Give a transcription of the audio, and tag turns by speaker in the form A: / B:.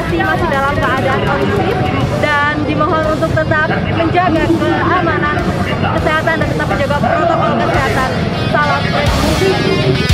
A: lokasi masih dalam keadaan kondusif dan dimohon untuk tetap menjaga keamanan, kesehatan dan tetap menjaga protokol kesehatan. Salam.